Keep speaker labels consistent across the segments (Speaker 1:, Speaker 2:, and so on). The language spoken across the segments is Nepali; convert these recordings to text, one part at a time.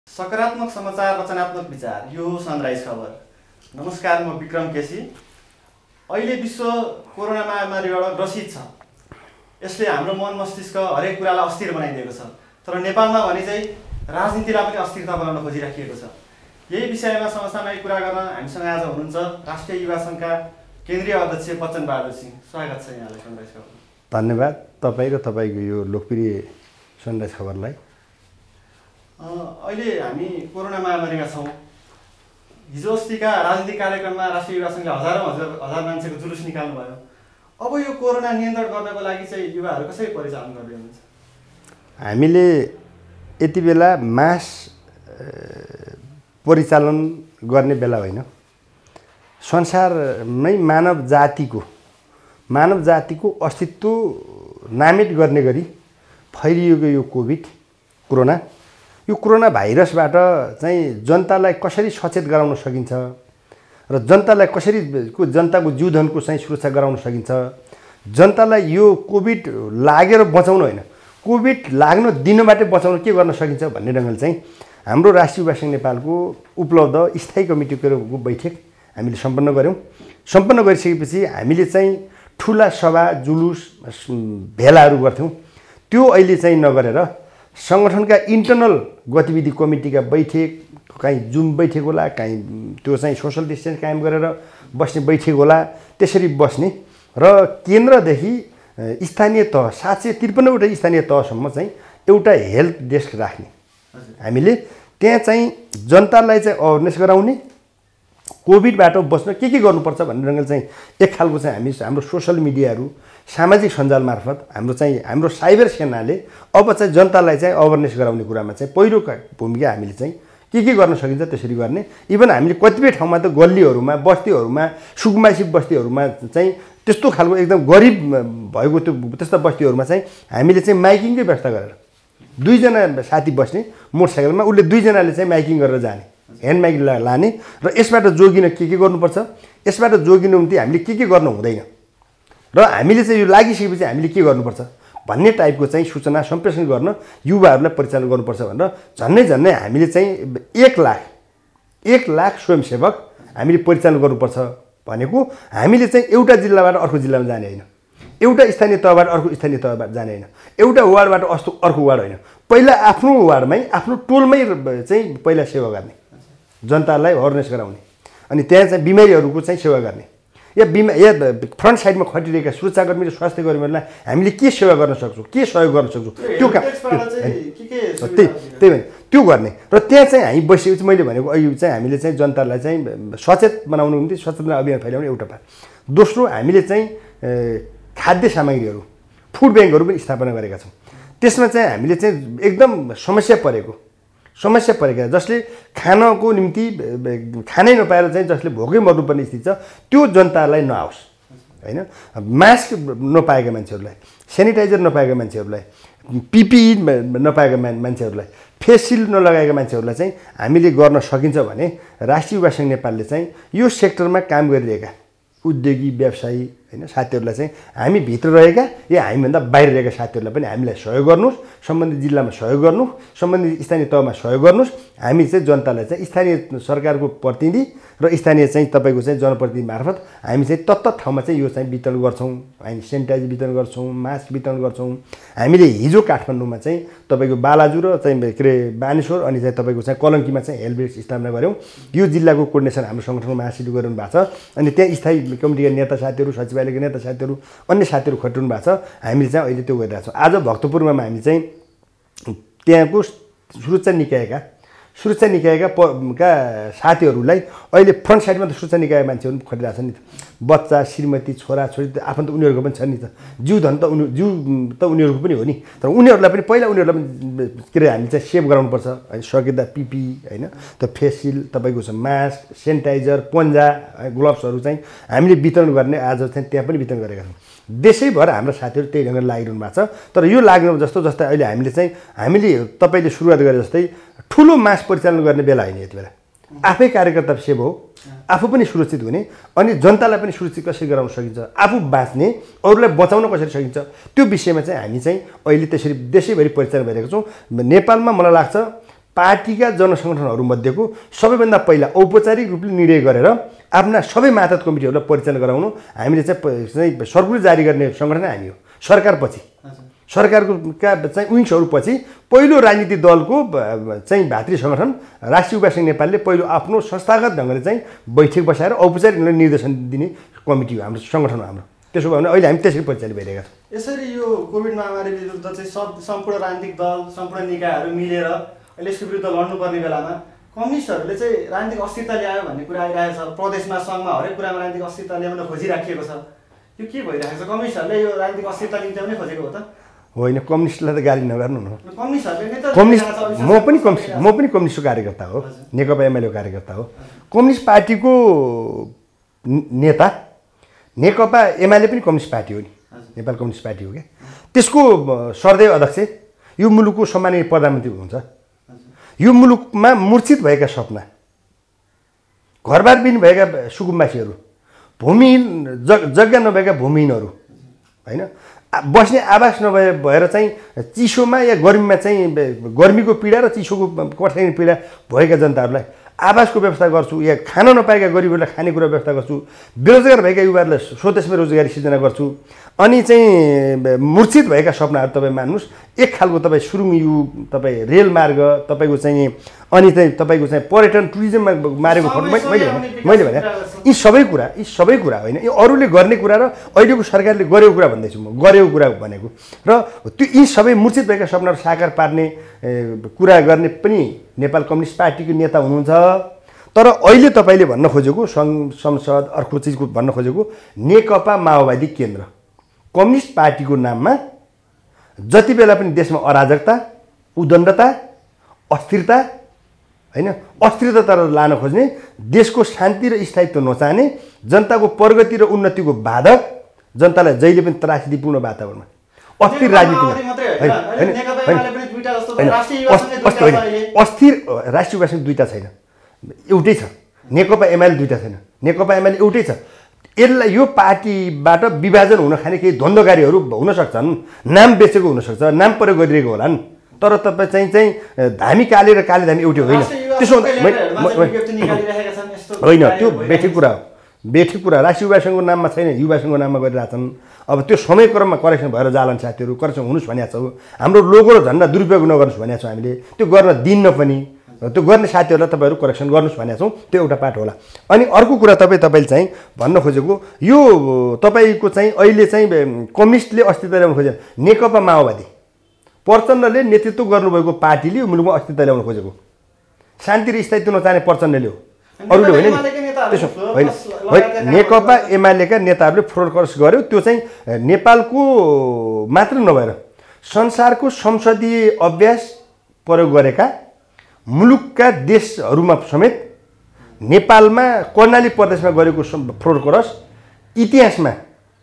Speaker 1: सकारात्मक समाचार, रचनात्मक विचार, यो सनराइज खबर। नमस्कार, म विक्रम केसी। अहिले विश्व कोरोना महामारीबाट ग्रसित छ। यसले हाम्रो मन मस्तिष्क हरेक कुरालाई अस्थिर बनाइदिएको छ। तर नेपालमा भने चाहिँ राजनीतिलाई पनि अस्थिरता बनाउन खोजिराखिएको छ। यही विषयमा समसामयिक कुरा गर्न हामीसँग आज हुनुहुन्छ राष्ट्रिय युवा सङ्घका केन्द्रीय अध्यक्ष बच्चन बहादुर सिंह। स्वागत छ यहाँलाई सनराइज खबर।
Speaker 2: धन्यवाद तपाईँ र तपाईँको यो लोकप्रिय सनराइज खबरलाई।
Speaker 1: अहिले हामी कोरोना महामारीमा छौँ। हिजो अस्तिका राजनीतिक कार्यक्रममा राष्ट्रिय युवा सङ्घले हजार मान्छेको जुलुस निकाल्नु भयो। अब यो कोरोना नियन्त्रण गर्नको लागि चाहिँ युवाहरू कसरी परिचालन गर्दै हुनुहुन्छ?
Speaker 2: हामीले यति बेला मास परिचालन गर्ने बेला होइन। संसारमै मानव जातिको अस्तित्व नामित गर्ने गरी फैलिएको यो कोरोना भाइरसबाट चाहिँ जनतालाई कसरी सचेत गराउन सकिन्छ र जनतालाई कसरी जनताको जीवधनको चाहिँ सुरक्षा गराउन सकिन्छ, जनतालाई यो कोभिड लागेर बचाउनु होइन, कोभिड लाग्न दिनबाटै बचाउन के गर्न सकिन्छ भन्ने ढङ्गले चाहिँ हाम्रो राष्ट्रिय युवा सङ्घ नेपालको उपलब्ध स्थायी कमिटीको बैठक हामीले सम्पन्न गऱ्यौँ। सम्पन्न गरिसकेपछि हामीले चाहिँ ठुला सभा जुलुस भेलाहरू गर्थ्यौँ। त्यो अहिले चाहिँ नगरेर सङ्गठनका इन्टरनल गतिविधि कमिटीका बैठक, कहीँ जुम बैठक होला, कहीँ त्यो चाहिँ सोसल डिस्टेन्स कायम गरेर बस्ने बैठक होला, त्यसरी बस्ने र केन्द्रदेखि स्थानीय तह 753वटा स्थानीय तहसम्म चाहिँ एउटा हेल्थ डेस्क राख्ने। हामीले त्यहाँ चाहिँ जनतालाई चाहिँ अवेरनेस गराउने, कोभिडबाट बस्न के गर्नुपर्छ भन्ने ढङ्गले चाहिँ एक खालको चाहिँ हाम्रो सोसल मिडियाहरू, सामाजिक सञ्जाल मार्फत हाम्रो साइबर सेनाले अब चाहिँ जनतालाई चाहिँ अवेरनेस गराउने कुरामा चाहिँ पहिलो भूमिका हामीले चाहिँ के गर्न सकिन्छ त्यसरी गर्ने। इभन हामीले कतिपय ठाउँमा त गल्लीहरूमा, बस्तीहरूमा, सुकुम्बासी बस्तीहरूमा चाहिँ त्यस्तो खालको एकदम गरिब भएको त्यस्ता बस्तीहरूमा चाहिँ हामीले चाहिँ माइकिङकै व्यवस्था गरेर 2 जना साथी बस्ने मोटरसाइकलमा, उसले 2 जनाले चाहिँ माइकिङ गरेर जाने, ह्यान्ड माइक लाने र यसबाट जोगिन के गर्नुपर्छ, यसबाट जोगिनु निम्ति हामीले के गर्नु हुँदैन र हामीले चाहिँ यो लागिसकेपछि हामीले के गर्नुपर्छ भन्ने टाइपको चाहिँ सूचना सम्प्रेषण गर्न युवाहरूलाई परिचालन गर्नुपर्छ भनेर झन्नै हामीले चाहिँ 1 लाख स्वयंसेवक हामीले परिचालन गर्नुपर्छ भनेको। हामीले चाहिँ एउटा जिल्लाबाट अर्को जिल्लामा जाने होइन, एउटा स्थानीय तहबाट अर्को स्थानीय तहबाट जाने होइन, एउटा वार्डबाट अर्को वार्ड होइन, पहिला आफ्नो वार्डमै आफ्नो टोलमै चाहिँ पहिला सेवा गर्ने, जनतालाई अवेरनेस गराउने, अनि त्यहाँ चाहिँ बिमारीहरूको चाहिँ सेवा गर्ने। या फ्रन्ट साइडमा खटिरहेका सुरक्षाकर्मी र स्वास्थ्य कर्मीहरूलाई हामीले के सेवा गर्न सक्छौँ, के सहयोग गर्न सक्छौँ, त्यो काम त्यही भने त्यो गर्ने। र त्यहाँ चाहिँ हामी बसेपछि मैले भनेको अहिले चाहिँ हामीले चाहिँ जनतालाई चाहिँ सचेत बनाउनु निम्ति सचेतना अभियान फैलाउने एउटा पार्ट। दोस्रो, हामीले चाहिँ खाद्य सामग्रीहरू, फुड ब्याङ्कहरू पनि स्थापना गरेका छौँ। त्यसमा चाहिँ हामीले चाहिँ एकदम समस्या परेका जसले खानको निम्ति खानै नपाएर चाहिँ जसले भोकै मर्नुपर्ने स्थिति छ त्यो जनतालाई नआओस् होइन। मास्क नपाएका मान्छेहरूलाई, सेनिटाइजर नपाएका मान्छेहरूलाई, पिपिई नपाएका मान्छेहरूलाई, फेस सिल्ड नलगाएका मान्छेहरूलाई चाहिँ हामीले गर्न सकिन्छ भने राष्ट्रिय युवा सङ्घ नेपालले चाहिँ यो सेक्टरमा काम गरिरहेका उद्योगी व्यवसायी होइन साथीहरूलाई चाहिँ हामी भित्र रहेका या हामीभन्दा बाहिर रहेका साथीहरूलाई पनि हामीलाई सहयोग गर्नुहोस्, सम्बन्धित जिल्लामा सहयोग गर्नुहोस्, सम्बन्धित स्थानीय तहमा सहयोग गर्नुहोस्। हामी चाहिँ जनतालाई चाहिँ स्थानीय सरकारको प्रतिनिधि र स्थानीय चाहिँ तपाईँको चाहिँ जनप्रतिनिधि मार्फत हामी चाहिँ तत्त ठाउँमा चाहिँ यो चाहिँ वितरण गर्छौँ। हामी सेनिटाइजर वितरण गर्छौँ, मास्क वितरण गर्छौँ। हामीले हिजो काठमाडौँमा चाहिँ तपाईँको बालाजु र चाहिँ के अरे बानेश्वर अनि चाहिँ तपाईँको चाहिँ कलङ्कीमा चाहिँ हेल्थ डेस्क स्थापना गऱ्यौँ। यो जिल्लाको कोर्डिनेसन हाम्रो सङ्गठनको महासचिवले गरिरहनु भएको छ। अनि त्यहाँ स्थायी कमिटीका नेता साथीहरू, सचिवालयका नेता साथीहरू, अन्य साथीहरू खटिरहनु भएको छ। हामीले चाहिँ अहिले त्यो गरिरहेको छौँ। आज भक्तपुरमा हामी चाहिँ त्यहाँको सुरक्षा निकायका साथीहरूलाई अहिले फ्रन्ट साइडमा त सुरक्षा निकाय मान्छेहरू पनि खटिरहेको छ नि त। बच्चा, श्रीमती, छोराछोरी त आफन्त उनीहरूको पनि छ नि त, जीवधन त उनीहरूको पनि हो नि। तर उनीहरूलाई पनि पहिला उनीहरूलाई पनि के अरे हामीले चाहिँ सेभ गराउनुपर्छ है। सकेदा पिपी होइन, त फेस सिल्ड, तपाईँको छ मास्क, सेनिटाइजर, पन्जा, ग्लोभ्सहरू चाहिँ हामीले वितरण गर्ने आज चाहिँ त्यहाँ पनि वितरण गरेका छौँ। देशैभर हाम्रा साथीहरू त्यही ढङ्गले लागिरहनु भएको छ। तर यो लाग्नु जस्तै अहिले हामीले तपाईँले सुरुवात गरे जस्तै ठुलो मास परिचालन गर्ने बेला होइन। यति बेला आफै कार्यकर्ता सेभ हो, आफू पनि सुरक्षित हुने अनि जनतालाई पनि सुरक्षित कसरी गराउन सकिन्छ, आफू बाँच्ने, अरूलाई बचाउन कसरी सकिन्छ, त्यो विषयमा चाहिँ हामी चाहिँ अहिले त्यसरी देशैभरि परिचालन भइरहेको छौँ। नेपालमा मलाई लाग्छ पार्टीका जनसङ्गठनहरूमध्येको सबैभन्दा पहिला औपचारिक रूपले निर्णय गरेर आफ्ना सबै मातहत कमिटीहरूलाई परिचालन गराउनु हामीले चाहिँ सर्कुलर जारी गर्ने सङ्गठन हामी हो। सरकारपछि सरकारको चाहिँ विङ्सहरूपछि पहिलो राजनीतिक दलको चाहिँ भातृ सङ्गठन राष्ट्रिय युवा सङ्घ नेपालले पहिलो आफ्नो संस्थागत ढङ्गले चाहिँ बैठक बसाएर औपचारिक निर्देशन दिने कमिटी हो हाम्रो सङ्गठन हो हाम्रो। त्यसो भयो भने अहिले हामी त्यसरी परिचालित भइरहेका छौँ।
Speaker 1: यसरी यो कोभिड महामारी विरुद्ध चाहिँ सम्पूर्ण राजनीतिक दल सम्पूर्ण निकायहरू मिलेर अहिले यसको विरुद्ध लड्नुपर्ने बेलामा कम्युनिस्टहरूले चाहिँ राजनीतिक अस्थिरता ल्यायो भन्ने कुरा आइरहेको छ। प्रदेशमा सङ्घमा हरेक कुरामा राजनीतिक अस्थिरता ल्याउन खोजिराखिएको छ। यो के भइरहेको छ? कम्युनिस्टहरूले यो राजनीतिक अस्थिरता निम्त्याउनै खोजेको हो त?
Speaker 2: होइन, कम्युनिस्टलाई त गाली नगर्नु न।
Speaker 1: कम्युनिस्ट
Speaker 2: म पनि कम्युनिस्टको कार्यकर्ता हो, नेकपा एमालेको कार्यकर्ता हो। कम्युनिस्ट पार्टीको नेता नेकपा एमाले पनि कम्युनिस्ट पार्टी हो नि, नेपाल कम्युनिस्ट पार्टी हो क्या। त्यसको सर्दैव अध्यक्ष यो मुलुकको सम्माननीय प्रधानमन्त्री हुनुहुन्छ। यो मुलुकमा मूर्छित भएका सपना, घरबारविहीन भएका सुकुम्बासीहरू, भूमिहीन जग्गा नभएका भूमिहीनहरू होइन, बस्ने आवास भएर चाहिँ चिसोमा या गर्मीमा चाहिँ गर्मीको पीडा र चिसोको कठिनाइ पीडा भएका जनताहरूलाई आवासको व्यवस्था गर्छु, या खान नपाएका गरिबहरूलाई खानेकुरा व्यवस्था गर्छु, बेरोजगार भएका युवाहरूलाई स्वदेशमै रोजगारी सिर्जना गर्छु। अनि चाहिँ मूर्छित भएका सपनाहरू तपाईँ मान्नुहोस्। एक खालको तपाईँ सुरुङ युग, तपाईँ रेलमार्ग, तपाईँको चाहिँ अनि चाहिँ तपाईँको चाहिँ पर्यटन टुरिज्ममा मारेको मैले भने यी सबै कुरा होइन, यो अरूले गर्ने कुरा र अहिलेको सरकारले गरेको कुरा भन्दैछु म, गरेको कुरा भनेको। र त्यो यी सबै मूर्छित भएका सपनाहरू साकार पार्ने कुरा गर्ने पनि नेपाल कम्युनिस्ट पार्टीको नेता हुनुहुन्छ। तर अहिले तपाईँले भन्न खोजेको सङ्घ संसद अर्को चिजको भन्न खोजेको नेकपा माओवादी केन्द्र कम्युनिस्ट पार्टीको नाममा जति बेला पनि देशमा अराजकता, उद्दण्डता, अस्थिरता होइन, अस्थिरतातर्फ लान खोज्ने, देशको शान्ति र स्थायित्व नचाहने, जनताको प्रगति र उन्नतिको बाधक, जनतालाई जहिले पनि त्रासदीपूर्ण वातावरणमा अस्थिर राजनीतिमा अस्थिर राष्ट्रिय युवा सङ्घ दुईवटा छैन, एउटै छ। नेकपा एमाले दुईवटा छैन, नेकपा एमाले एउटै छ। यसलाई यो पार्टीबाट विभाजन हुन खाने केही द्वन्द्वकारीहरू हुन सक्छन्, नाम बेचेको हुनसक्छ, नाम प्रयोग गरिरहेको होलान्। तर तपाईँ चाहिँ धामी काले र काले धामी एउटै होइन। त्यसो होइन, त्यो बेठिक कुरा हो, बेठिक कुरा। राष्ट्रिय युवा सङ्घको नाममा छैन, युवा सङ्घको नाममा गरिरहेछन्। अब त्यो समयक्रममा करेक्सन भएर जालान् साथीहरू, करेक्सन हुनुहोस् भनेको छौँ। हाम्रो लोगो र झन्डा दुरुपयोग नगर्नुहोस् भनेको छौँ हामीले, त्यो गर्न दिन्न पनि। त्यो गर्ने साथीहरूलाई तपाईँहरू करेक्सन गर्नुहोस् भनेको छौँ, त्यो एउटा पार्ट होला। अनि अर्को कुरा तपाईँले चाहिँ भन्न खोजेको यो तपाईँको चाहिँ अहिले चाहिँ कम्युनिस्टले अस्तित्व ल्याउन खोजेको नेकपा माओवादी प्रचण्डले नेतृत्व गर्नुभएको पार्टीले यो मुलुकमा अस्तित्व ल्याउन खोजेको, शान्ति र स्थायित्व नचाहने प्रचण्डले हो, अरूले होइन। त्यसो होइन, नेकपा एमालेका नेताहरूले फ्रोड क्रस गर्यो। त्यो चाहिँ नेपालको मात्र नभएर संसारको संसदीय अभ्यास प्रयोग गरेका मुलुकका देशहरूमा समेत नेपालमा कर्णाली प्रदेशमा गरेको फ्रोड क्रस इतिहासमा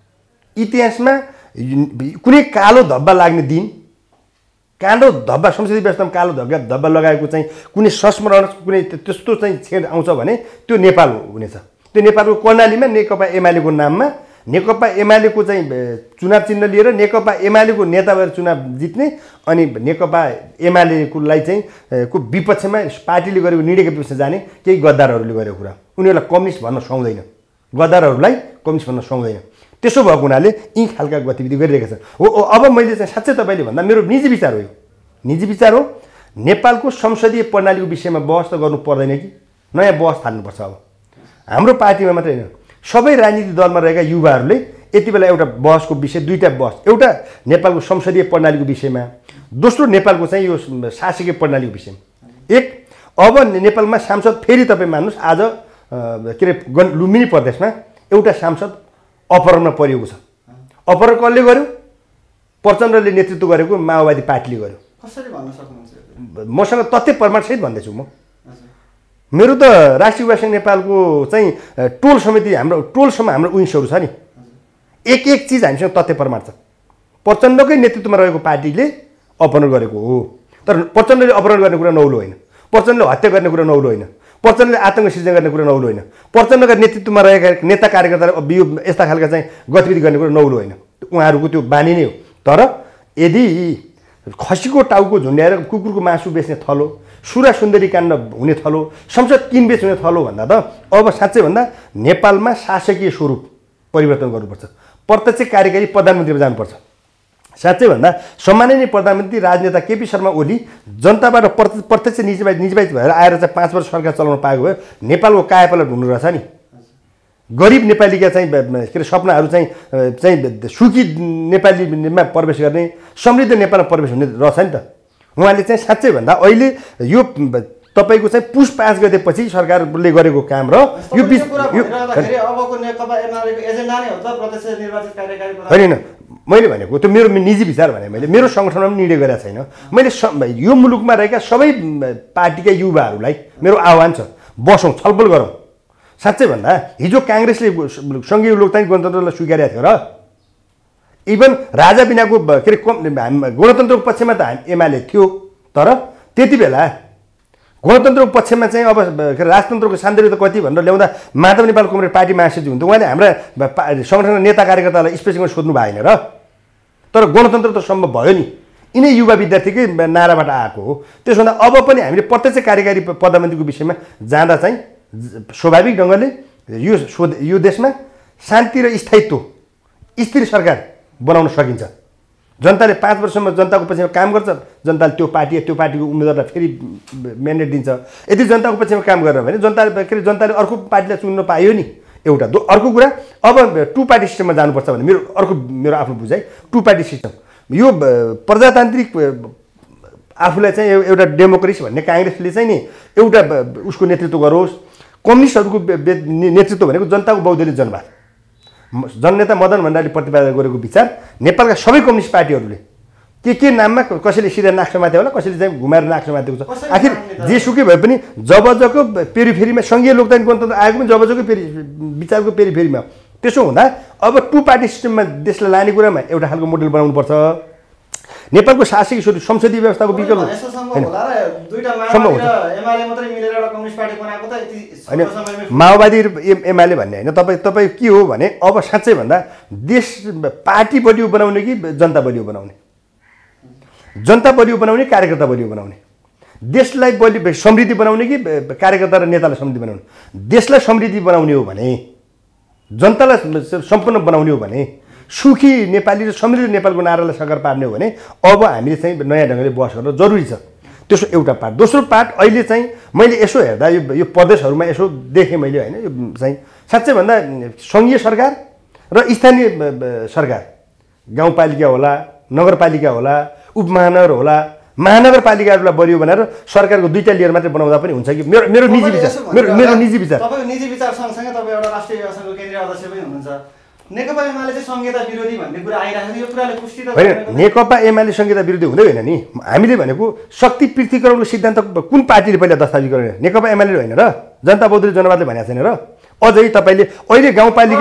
Speaker 2: कुनै कालो धब्बा लाग्ने दिन, कालो धब्बा संसदीय व्यवस्थामा कालो धब्बा लगाएको चाहिँ कुनै संस्मरण कुनै त्यस्तो चाहिँ छेड आउँछ भने त्यो नेपाल हुनेछ। त्यो नेपालको कर्णालीमा नेकपा एमालेको नाममा नेकपा एमालेको चाहिँ चुनाव चिन्ह लिएर नेकपा एमालेको नेता भएर चुनाव जित्ने, अनि नेकपा एमालेकोलाई चाहिँ को विपक्षमा पार्टीले गरेको निर्णयको विपक्षमा जाने केही गद्दारहरूले गरेको कुरा, उनीहरूलाई कम्युनिस्ट भन्न सुहाउँदैन, गद्दारहरूलाई कम्युनिस्ट भन्न सुहाउँदैन। त्यसो भएको हुनाले यी खालका गतिविधि गरिरहेका छन्। हो अब मैले चाहिँ साँच्चै तपाईँले भन्दा मेरो निजी विचार हो, यो निजी विचार हो। नेपालको संसदीय प्रणालीको विषयमा बहस त गर्नु पर्दैन कि नयाँ बहस थाल्नुपर्छ। अब हाम्रो पार्टीमा मात्रै होइन, सबै राजनीतिक दलमा रहेका युवाहरूले यति बेला एउटा बहसको विषय, दुईवटा बहस, एउटा नेपालको संसदीय प्रणालीको विषयमा, दोस्रो नेपालको चाहिँ यो शासकीय प्रणालीको विषयमा। एक, अब नेपालमा सांसद फेरि तपाईँ मान्नुहोस् आज के अरे लुम्बिनी प्रदेशमा एउटा सांसद अपहरणमा परिएको छ। अपहरण कसले गर्यो? प्रचण्डले नेतृत्व गरेको माओवादी पार्टीले गर्यो।
Speaker 1: कसरी भन्न सक्नुहुन्छ?
Speaker 2: मसँग तथ्य प्रमाणसहित भन्दैछु म। मेरो त राष्ट्रिय युवा सङ्घ नेपालको चाहिँ टोल समिति, हाम्रो टोलसम्म हाम्रो विङ्सहरू छ नि, एक चिज हामीसँग तथ्य प्रमाण छ। प्रचण्डकै नेतृत्वमा रहेको पार्टीले अपहरण गरेको हो। तर प्रचण्डले अपहरण गर्ने कुरा नौलो होइन, प्रचण्डले हत्या गर्ने कुरा नौलो होइन, प्रचण्डले आतङ्क सिर्जना गर्ने कुरा नौलो होइन, प्रचण्डका नेतृत्वमा रहेका नेता कार्यकर्ताले यो यस्ता खालका चाहिँ गतिविधि गर्ने कुरा नौलो होइन, उहाँहरूको त्यो बानी नै हो। तर यदि खसीको टाउको झुन्ड्याएर कुकुरको मासु बेच्ने थलो, सुरा सुन्दरी काण्ड हुने थलो, संसद किनबेच हुने थलो भन्दा त अब साँच्चै भन्दा नेपालमा शासकीय स्वरूप परिवर्तन गर्नुपर्छ, प्रत्यक्ष कार्यकारी प्रधानमन्त्रीमा जानुपर्छ। साँच्चै भन्दा सम्माननीय प्रधानमन्त्री राजनेता केपी शर्मा ओली जनताबाट प्रत्यक्ष निजबाइज भएर आएर चाहिँ 5 वर्ष सरकार चलाउन पाएको भए नेपालको कायापलट हुनु रहेछ नि। गरिब नेपालीका चाहिँ के अरे सपनाहरू चाहिँ सुखी नेपालीमा प्रवेश गर्ने, समृद्ध नेपालमा प्रवेश हुने रहेछ नि त। उहाँले चाहिँ साँच्चै भन्दा अहिले यो तपाईँको चाहिँ पुस 5 गतेपछि सरकारले गरेको काम र यो होइन, मैले भनेको त्यो मेरो निजी विचार भने मेरो सङ्गठनमा पनि निर्णय गरेको छैन। मैले यो मुलुकमा रहेका सबै पार्टीका युवाहरूलाई मेरो आह्वान छ, बसौँ, छलफल गरौँ। साँच्चै भन्दा हिजो काङ्ग्रेसले सङ्घीय लोकतान्त्रिक गणतन्त्रलाई स्वीकारेको थियो र इभन राजा बिनाको के अरे गणतन्त्रको पक्षमा त एमाले थियो, तर त्यति बेला गणतन्त्रको पक्षमा चाहिँ अब के अरे राजतन्त्रको शान्ति त कति भनेर ल्याउँदा माधव नेपाल कङ्ग्रेस पार्टी महासचिव हुन्थ्यो। उहाँले हाम्रा सङ्गठनका नेता कार्यकर्तालाई स्पेसिफिकली सोध्नु भएन र, तर गणतन्त्र त सम्भव भयो नि। यिनै युवा विद्यार्थीकै नाराबाट आएको हो। त्यसो हुँदा अब पनि हामीले प्रत्यक्ष कार्यकारी प्रधानमन्त्रीको विषयमा जाँदा चाहिँ स्वाभाविक ढङ्गले यो देशमा शान्ति र स्थायित्व स्थिर सरकार बनाउन सकिन्छ। जनताले 5 वर्षमा जनताको पक्षमा काम गर्छ, जनताले त्यो पार्टीको उम्मेदवारलाई फेरि म्यान्डेट दिन्छ। यदि जनताको पक्षमा काम गरेर भने जनताले अर्को पार्टीलाई चुन्न पायो नि, एउटा। अर्को कुरा, अब 2 पार्टी सिस्टममा जानुपर्छ भने मेरो आफ्नो बुझाइ 2 पार्टी सिस्टम। यो प्रजातान्त्रिक आफूलाई चाहिँ एउटा डेमोक्रेसी भन्ने काङ्ग्रेसले चाहिँ नि एउटा उसको नेतृत्व गरोस्। कम्युनिस्टहरूको नेतृत्व भनेको जनताको बहुदलीय जनवाद। जननेता मदन भण्डारीले प्रतिपादन गरेको विचार नेपालका सबै कम्युनिस्ट पार्टीहरूले के नाममा कसैले सिधा नाक्सो माथि होला, कसैले चाहिँ घुमाएर नाक्सो माथेको छ। आखिर जेसुकै भए पनि जबजको पेरिफेरीमा सङ्घीय लोकतान्त्रिक गणतन्त्र आएको पनि जबजको विचारको पेरिफेरीमा। त्यसो हुँदा अब 2 पार्टी सिस्टममा देशलाई लाने कुरामा एउटा खालको मोडेल बनाउनुपर्छ। नेपालको शासकीय स्वरूप संसदीय व्यवस्थाको विकल्प माओवादी र एमाले भन्ने होइन। तपाईँ के हो भने अब साँच्चै भन्दा देश पार्टी बलियो बनाउने कि जनता बलियो बनाउने, जनता बलियो बनाउने, कार्यकर्ता बलियो बनाउने, देशलाई समृद्धि बनाउने कि कार्यकर्ता र नेतालाई समृद्धि बनाउने। देशलाई समृद्धि बनाउने हो भने, जनतालाई सम्पन्न बनाउने हो भने, सुखी नेपाली र समृद्ध नेपालको नारालाई साकार पार्ने हो भने अब हामीले चाहिँ नयाँ ढङ्गले बहस गर्न जरुरी छ। त्यसो एउटा पार्ट। दोस्रो पार्ट, अहिले चाहिँ मैले यसो हेर्दा यो प्रदेशहरूमा यसो देखेँ मैले होइन, यो चाहिँ साँच्चै भन्दा सङ्घीय सरकार र स्थानीय सरकार, गाउँपालिका होला, नगरपालिका होला, उपमहानगर होला, महानगरपालिकाहरूलाई बढ्यो भनेर सरकारको 2टा लेयर मात्रै बनाउँदा पनि हुन्छ कि मेरो निजी विचार। मेरो निजी विचार।
Speaker 1: तपाईँको निजी विचार सँगसँगै तपाईँ एउटा राष्ट्रिय व्यवस्थाको केन्द्रीय अध्यक्ष पनि हुनुहुन्छ। नेकपा एमाले चाहिँ संहिता विरोधी भन्ने कुरा आइरहेको छ, यो कुराले पुष्टि त
Speaker 2: होइन। नेकपा एमाले संहिता विरोधी हुँदै होइन नि। हामीले भनेको शक्ति पृथकीकरणको सिद्धान्त कुन पार्टीले पहिला दस्तावेज गर्ने? नेकपा एमाले होइन र, जनता बहुदलीय जनवादले भनेको छैन र। अझै तपाईँले अहिले गाउँपालिका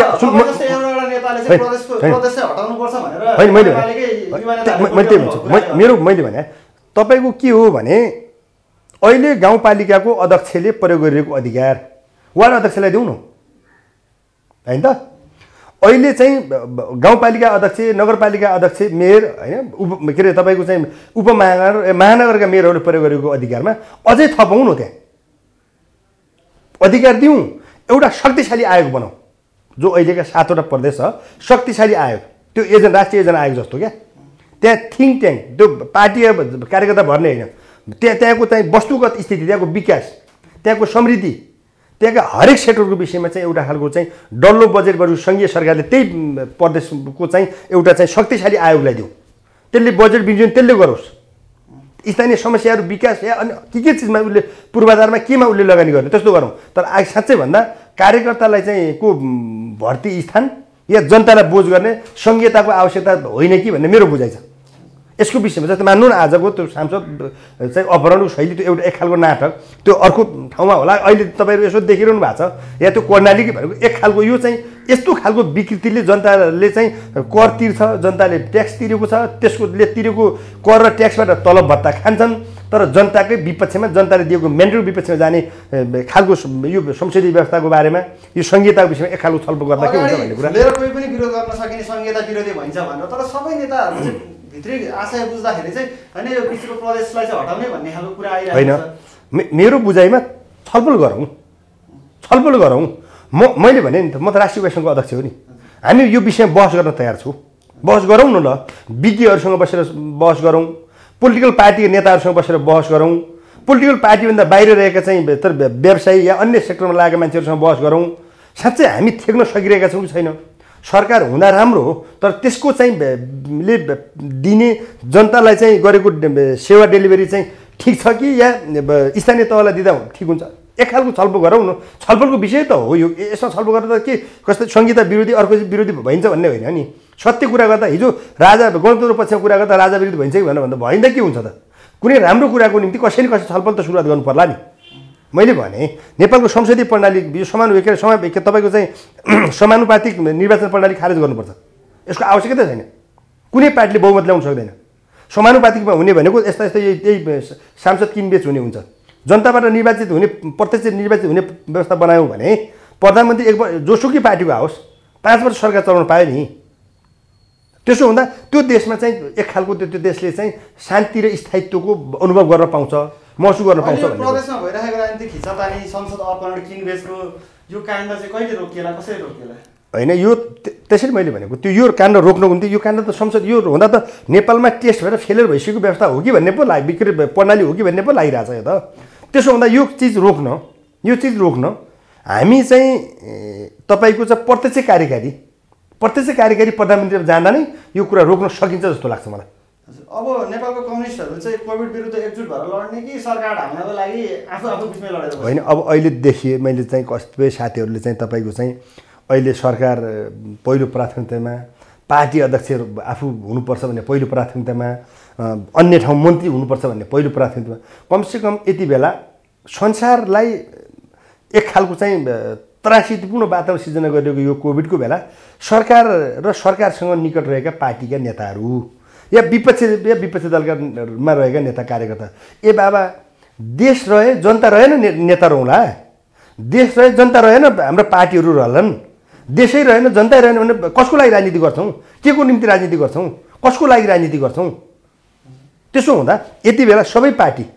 Speaker 2: मैले भने तपाईँको के हो भने अहिले गाउँपालिकाको अध्यक्षले प्रयोग गरिरहेको अधिकार वार्ड अध्यक्षलाई दिउँ न, होइन त? अहिले चाहिँ गाउँपालिका अध्यक्ष, नगरपालिका अध्यक्ष, मेयर होइन, के अरे तपाईँको चाहिँ महानगरका मेयरहरूले प्रयोग गरेको अधिकारमा अझै थपौँ न, त्यहाँ अधिकार दिउँ। एउटा शक्तिशाली आयोग बनाऊ, जो अहिलेका 7वटा प्रदेश छ शक्तिशाली आयोग, त्यो राष्ट्रिय योजना आयोग जस्तो क्या। त्यहाँ थिङ्क ट्याङ्क, त्यो पार्टी कार्यकर्ता भर्ने होइन, त्यहाँको चाहिँ वस्तुगत स्थिति, त्यहाँको विकास, त्यहाँको समृद्धि, त्यहाँका हरेक सेक्टरको विषयमा चाहिँ एउटा खालको चाहिँ डल्लो बजेटबाट सङ्घीय सरकारले त्यही प्रदेशको चाहिँ एउटा चाहिँ शक्तिशाली आयोगलाई दिउँ। त्यसले बजेट विनियोजन त्यसले गरोस्। स्थानीय समस्याहरू, विकास या अन्य के चिजमा उसले पूर्वाधारमा केमा उसले लगानी गर्ने त्यस्तो गरौँ। तर साँच्चै भन्दा कार्यकर्तालाई चाहिँ को भर्ती स्थान या जनतालाई बोझ गर्ने सङ्घीयताको आवश्यकता होइन कि भन्ने मेरो बुझाइ छ। यसको विषयमा जस्तै मान्नु न आजको त्यो सांसद चाहिँ अपहरणको शैली, त्यो एउटा एक खालको नाटक, त्यो अर्को ठाउँमा होला। अहिले तपाईँहरू यसो देखिरहनु भएको छ, या त्यो कर्णाली भनेको एक खालको यो चाहिँ यस्तो खालको विकृतिले जनताले चाहिँ कर तिर्छ, जनताले ट्याक्स तिरेको छ, त्यसले तिरेको कर र ट्याक्सबाट तलब भत्ता खान्छन्, तर जनताकै विपक्षमा, जनताले दिएको म्यान्डेटको विपक्षमा जाने खालको यो संसदीय व्यवस्थाको बारेमा, यो संहिताको विषयमा एक खालको छलफल गर्दा के हुन्छ भन्ने कुरा।
Speaker 1: मेरो कोही पनि विरोध गर्न सकिने संहिता विरोधी भन्छ भनेर, तर सबै नेताहरू चाहिँ भित्री आशय बुझ्दाखेरि चाहिँ होइन यो पिछको प्रदेशलाई चाहिँ हटाउने भन्ने खालको कुरा आइरहेको छ।
Speaker 2: मेरो बुझाइमा छलफल गरौँ मैले भने नि त म त राष्ट्रिय उपसङ्घको अध्यक्ष हो नि हामी यो विषयमा बहस गर्न तयार छौँ बहस गरौँ न ल विज्ञहरूसँग बसेर बहस गरौँ पोलिटिकल पार्टीका नेताहरूसँग बसेर बहस गरौँ पोलिटिकल पार्टीभन्दा बाहिर रहेका चाहिँ व्यवसायी या अन्य सेक्टरमा लागेका मान्छेहरूसँग बहस गरौँ साँच्चै हामी थेक्न सकिरहेका छौँ कि छैन सरकार हुँदा राम्रो हो तर त्यसको चाहिँ ले दिने जनतालाई चाहिँ गरेको सेवा डेलिभरी चाहिँ ठिक छ कि या स्थानीय तहलाई दिँदा ठिक हुन्छ एक खालको छलफल गरौँ न छलफलको विषय त हो यो यसमा छलफल गर्दा त के कस्तो संहिता विरोधी अर्को विरोधी भइन्छ भन्ने होइन नि सत्य कुरा गर्दा हिजो राजा गणतन्त्र पक्षमा कुरा गर्दा राजा विरुद्ध भइन्छ कि भनेर भन्दा भइँदा के हुन्छ त कुनै राम्रो कुराको निम्ति कसै छलफल त सुरुवात गर्नु पर्ला नि मैले भने नेपालको संसदीय प्रणाली यो तपाईँको चाहिँ समानुपातिक निर्वाचन प्रणाली खारेज गर्नुपर्छ यसको आवश्यकता छैन कुनै पार्टीले बहुमत ल्याउन सक्दैन समानुपातिकमा हुने भनेको यस्ता यही सांसद किनबेच हुने हुन्छ जनताबाट निर्वाचित हुने प्रत्यक्ष निर्वाचित हुने व्यवस्था बनायौँ भने प्रधानमन्त्री जोसुकै पार्टीको आओस् 5 वर्ष सरकार चलाउन पायो नि त्यसो हुँदा त्यो देशमा चाहिँ एक खालको त्यो देशले चाहिँ शान्ति र स्थायित्वको अनुभव गर्न पाउँछ महसुस गर्न पाउँछ
Speaker 1: भन्ने प्रदेशमा भइरहेको राजनीतिक खिचातानी संसद अपहरण किनबेचको यो काण्ड चाहिँ कहिले रोकिएला कसरी रोकिएला
Speaker 2: होइन यो त्यसरी मैले भनेको त्यो यो काण्ड रोक्नको निम्ति यो काण्ड त संसद यो हुँदा त नेपालमा टेस्ट भएर फेलियर भइसकेको व्यवस्था हो कि भन्ने पो प्रणाली हो कि भन्ने पो लागिरहेछ यो त त्यसो हुँदा यो चिज रोक्न हामी चाहिँ तपाईँको चाहिँ प्रत्यक्ष कार्यकारी प्रधानमन्त्री जाँदा नै यो कुरा रोक्न सकिन्छ जस्तो लाग्छ मलाई
Speaker 1: अब नेपालको कम्युनिस्टहरू चाहिँ कोभिड विरुद्ध एकजुट भएर लड्ने कि सरकार ढाल्नको लागि आफू बिचमै लडेर
Speaker 2: होइन अब अहिले देखिए मैले चाहिँ कतिपय साथीहरूले चाहिँ तपाईँको चाहिँ अहिले सरकार पहिलो प्राथमिकतामा पार्टी अध्यक्ष आफू हुनुपर्छ भन्ने पहिलो प्राथमिकतामा अन्य ठाउँ मन्त्री हुनुपर्छ भन्ने पहिलो प्राथमिकतामा कमसेकम यति बेला संसारलाई एक खालको चाहिँ त्रासदीपूर्ण वातावरण सिर्जना गरिएको यो कोभिडको बेला सरकार र सरकारसँग निकट रहेका पार्टीका नेताहरू या विपक्षी दलमा रहेका नेता कार्यकर्ता ए बाबा देश रहे जनता रहेन नेता रहँला देश रहे जनता रहेन हाम्रो पार्टीहरू रहलान् देशै रहेन जनतै रहेन भने कसको लागि राजनीति गर्छौँ के को निम्ति राजनीति गर्छौँ कसको लागि राजनीति गर्छौँ त्यसो हुँदा यति बेला सबै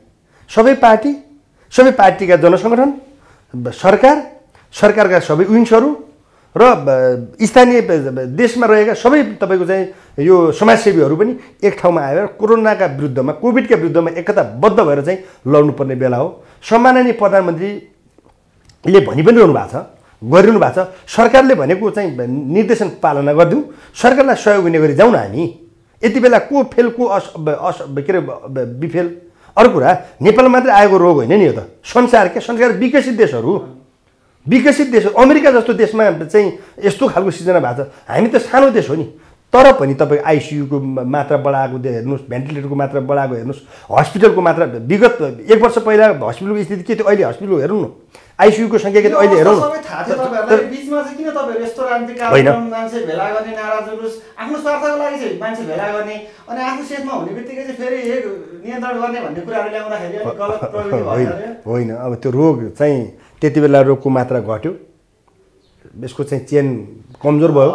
Speaker 2: पार्टीका जनसङ्गठन सरकारका सबै विङ्सहरू र स्थानीय देशमा रहेका सबै तपाईँको चाहिँ यो समाजसेवीहरू पनि एक ठाउँमा आएर कोरोनाका विरुद्धमा कोभिडका विरुद्धमा एकताबद्ध भएर चाहिँ लड्नुपर्ने बेला हो सम्माननीय प्रधानमन्त्रीले भनि पनि रहनु भएको छ गरिरहनु भएको छ सरकारले भनेको चाहिँ निर्देशन पालना गरिदिउँ सरकारलाई सहयोग हुने गरी जाउँ न हामी यति बेला को फेल को के अरे बिफेल अर्को कुरा नेपाल मात्रै आएको रोग होइन नि यो त संसार विकसित देश अमेरिका जस्तो देशमा चाहिँ यस्तो खालको सिर्जना भएको छ हामी त सानो देश हो नि तर पनि तपाईँ आइसियुको मात्रा बढाएको हेर्नुहोस् भेन्टिलेटरको मात्रा बढाएको हेर्नुहोस् हस्पिटलको मात्रा विगत 1 वर्ष पहिला हस्पिटलको स्थिति के थियो अहिले हस्पिटल हेरौँ न आइसियुको सङ्ख्या के थियो अहिले हेरौँ
Speaker 1: बीचमा चाहिँ किन तपाईँहरू यस्तो राजनीतिक कार्यक्रम मान्छे भेला गर्ने नारा जुलुस आफ्नो स्वार्थको लागि चाहिँ मान्छे भेला गर्ने अनि आफू सेफमा हुने बित्तिकै चाहिँ फेरि नियन्त्रण गर्ने भन्ने कुराहरू ल्याउँदाखेरि अलिक गलत प्रविधि
Speaker 2: होइन अब त्यो रोग चाहिँ त्यति बेला रोगको मात्रा घट्यो यसको चाहिँ चेन कमजोर भयो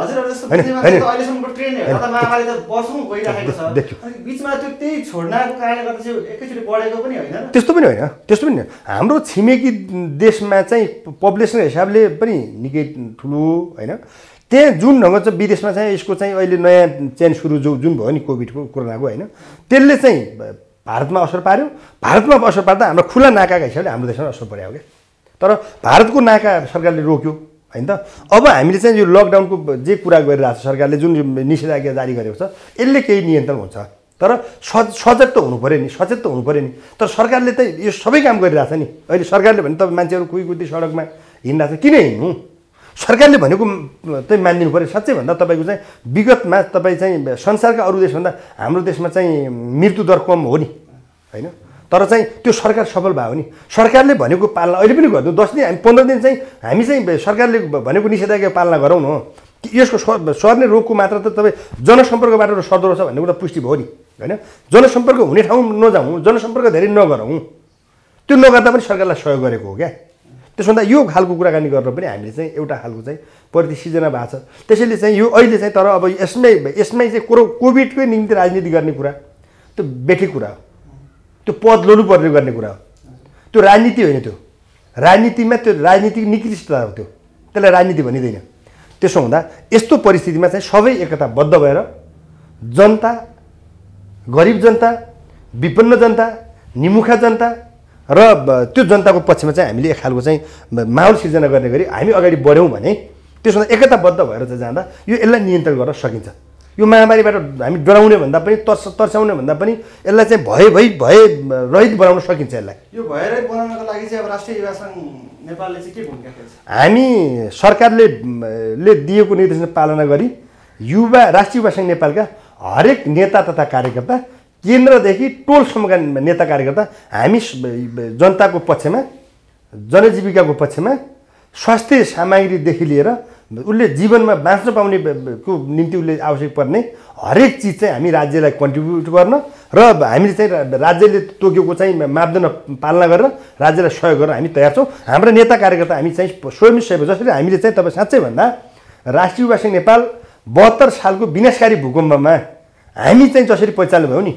Speaker 2: त्यस्तो पनि होइन हाम्रो छिमेकी देशमा चाहिँ पपुलेसनको हिसाबले पनि निकै ठुलो होइन त्यहाँ जुन ढङ्ग चाहिँ विदेशमा चाहिँ यसको चाहिँ अहिले नयाँ चेन सुरु जुन भयो नि कोभिडको कोरोनाको होइन त्यसले चाहिँ भारतमा असर पार्यो भारतमा असर पार्दा हाम्रो खुला नाकाका हिसाबले हाम्रो देशमा असर पर्यो क्या तर भारतको नाका सरकारले रोक्यो होइन त अब हामीले चाहिँ यो लकडाउनको जे कुरा गरिरहेको छ सरकारले जुन निषेधाज्ञा जारी गरेको छ यसले केही नियन्त्रण हुन्छ तर सचेत त हुनु पऱ्यो नि तर सरकारले त यो सबै काम गरिरहेछ नि अहिले सरकारले भने तपाईँ मान्छेहरू कुदी सडकमा हिँडिरहेको छ किन हिँड्नु सरकारले भनेको चाहिँ मानिदिनु पऱ्यो साँच्चै भन्दा तपाईँको चाहिँ विगतमा तपाईँ चाहिँ संसारका अरू देशभन्दा हाम्रो देशमा चाहिँ मृत्युदर कम हो नि होइन तर चाहिँ त्यो सरकार सफल भयो नि सरकारले भनेको पालना अहिले पनि गरिदिउँ 10 दिन हामी 15 दिन चाहिँ हामी चाहिँ सरकारले भनेको निषेधाज्ञा पालना गरौँ न यसको सर्ने रोगको मात्रा त तपाईँ जनसम्पर्कबाट सर्दो रहेछ भन्ने कुरा पुष्टि भयो नि होइन जनसम्पर्क हुने ठाउँ नजाउँ जनसम्पर्क धेरै नगरौँ त्यो नगर्दा पनि सरकारलाई सहयोग गरेको हो क्या त्यसो भन्दा यो खालको कुराकानी गरेर पनि हामीले चाहिँ एउटा खालको चाहिँ प्रतिसिर्जना भएको छ त्यसैले चाहिँ यो अहिले चाहिँ तर अब यसमै चाहिँ कोभिडकै निम्ति राजनीति गर्ने कुरा त्यो बेठी कुरा हो त्यो पद लोनु पर्ने गर्ने कुरा हो त्यो राजनीति होइन, त्यो राजनीतिमा त्यो राजनीतिक निकृष्टता हो, त्यसलाई राजनीति भनिँदैन। त्यसो हुँदा यस्तो परिस्थितिमा चाहिँ सबै एकताबद्ध भएर जनता, गरिब जनता, विपन्न जनता, निमुखा जनता र त्यो जनताको पक्षमा चाहिँ हामीले एक खालको चाहिँ माहौल सिर्जना गर्ने गरी हामी अगाडि बढ्यौँ भने त्यसो हुँदा एकताबद्ध भएर चाहिँ जाँदा यो यसलाई नियन्त्रण गर्न सकिन्छ। यो महामारीबाट हामी डराउने भन्दा पनि तर्साउने भन्दा पनि यसलाई चाहिँ भए रहित बनाउन सकिन्छ। यसलाई
Speaker 1: यो भयरहित बनाउनको लागि चाहिँ अब राष्ट्रिय युवा सङ्घ नेपालले चाहिँ के भूमिका खेल्छ?
Speaker 2: हामी सरकारले दिएको निर्देशन पालना गरी राष्ट्रिय युवा सङ्घ नेपालका हरेक नेता तथा कार्यकर्ता, केन्द्रदेखि टोलसम्मका नेता कार्यकर्ता हामी जनताको पक्षमा, जनजीविकाको पक्षमा, स्वास्थ्य सामग्रीदेखि लिएर उसले जीवनमा बाँच्न पाउने को निम्ति उसले आवश्यक पर्ने हरेक चिज चाहिँ हामी राज्यलाई कन्ट्रिब्युट गर्न र हामीले चाहिँ राज्यले तोकेको चाहिँ मापदण्ड पालना गरेर राज्यलाई सहयोग गर्न हामी तयार छौँ। हाम्रा नेता कार्यकर्ता हामी चाहिँ स्वयंसेवक, जसरी हामीले चाहिँ तपाईँ साँच्चै भन्दा राष्ट्रिय युवा सङ्घ नेपाल 72 सालको विनाशकारी भूकम्पमा हामी चाहिँ जसरी परिचालन भयौँ नि,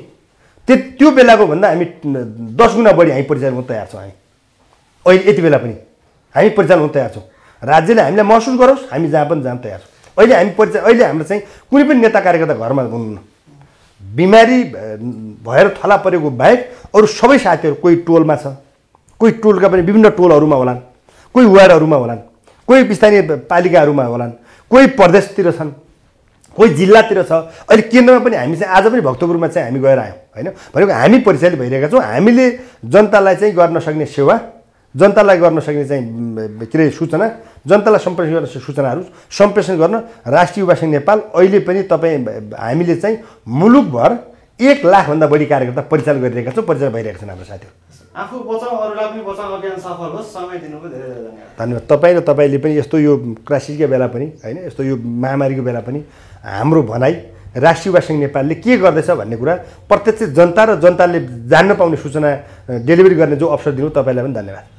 Speaker 2: त्यो बेलाको भन्दा हामी 10 गुणा बढी हामी परिचालन गर्न तयार छौँ। हामी अहिले यति बेला पनि हामी परिचालन गर्न तयार छौँ। राज्यले हामीलाई महसुस गरोस्, हामी जहाँ पनि जान तयार छौँ। अहिले हाम्रो चाहिँ कुनै पनि नेता कार्यकर्ता घरमा हुनुहुन्न। बिमारी भएर थला परेको बाहेक अरू सबै साथीहरू कोही टोलमा छ, कोही टोलका पनि विभिन्न टोलहरूमा होलान्, कोही वार्डहरूमा होलान्, कोही स्थानीय पालिकाहरूमा होलान्, कोही प्रदेशतिर छन्, कोही जिल्लातिर छ। अहिले केन्द्रमा पनि हामी चाहिँ आज पनि भक्तपुरमा चाहिँ हामी गएर आयौँ होइन। भनेको हामी परिचालित भइरहेका छौँ। हामीले जनतालाई चाहिँ गर्न सक्ने सेवा, जनतालाई गर्न सक्ने चाहिँ के अरे सूचना, जनतालाई सम्प्रेषण गर्न सूचनाहरू सम्प्रेषण गर्न राष्ट्रिय युवा सङ्घ नेपाल अहिले पनि हामीले चाहिँ मुलुकभर 1 लाखभन्दा बढी कार्यकर्ता परिचालन गरिरहेका छौँ, परिचालन भइरहेका छन् हाम्रो साथीहरू।
Speaker 1: आफू बचाउँ अरूलाई पनि बचाउँ अभियान सफल होस्। समय दिनुको धेरै धेरै
Speaker 2: धन्यवाद। तपाईँ र तपाईँले पनि यस्तो यो क्राइसिसको बेला पनि होइन, यस्तो यो महामारीको बेला पनि हाम्रो भनाइ राष्ट्रिय युवा सङ्घ नेपालले के गर्दैछ भन्ने कुरा प्रत्यक्ष जनता र जनताले जान्न पाउने सूचना डेलिभरी गर्ने जो अवसर दिनु, तपाईँलाई पनि धन्यवाद।